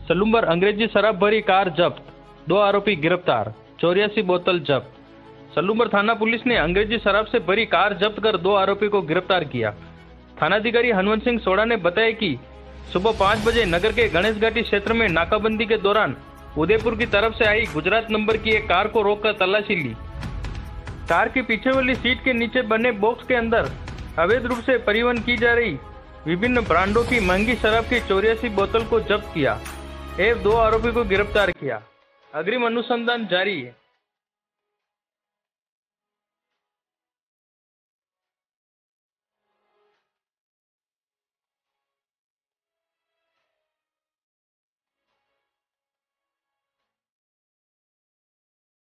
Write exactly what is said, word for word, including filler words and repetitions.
सलूम्बर अंग्रेजी शराब भरी कार जब्त, दो आरोपी गिरफ्तार, चौरासी बोतल जब्त। सलूम्बर थाना पुलिस ने अंग्रेजी शराब से भरी कार जब्त कर दो आरोपी को गिरफ्तार किया। थानाधिकारी हनुमंत सिंह सोड़ा ने बताया कि सुबह पाँच बजे नगर के गणेश घाटी क्षेत्र में नाकाबंदी के दौरान उदयपुर की तरफ से आई गुजरात नंबर की एक कार को रोककर तलाशी ली। कार की पीछे वाली सीट के नीचे बने बॉक्स के अंदर अवैध रूप से परिवहन की जा रही विभिन्न ब्रांडों की महंगी शराब की चौरासी बोतल को जब्त किया एवं दो आरोपी को गिरफ्तार किया। अग्रिम अनुसंधान जारी है।